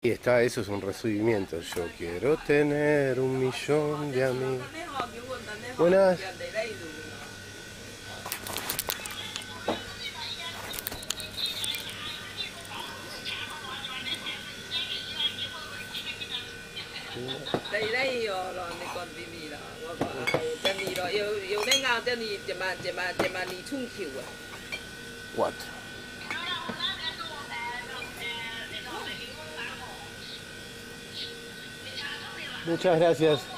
Y está, eso es un recibimiento. Yo quiero tener 1.000.000 de amigos. Buenas. Đây đây rồi你講啲咩啦？我講即係咯，要你啱即係你就嘛你衝橋啊！ Cuatro. Muchas gracias.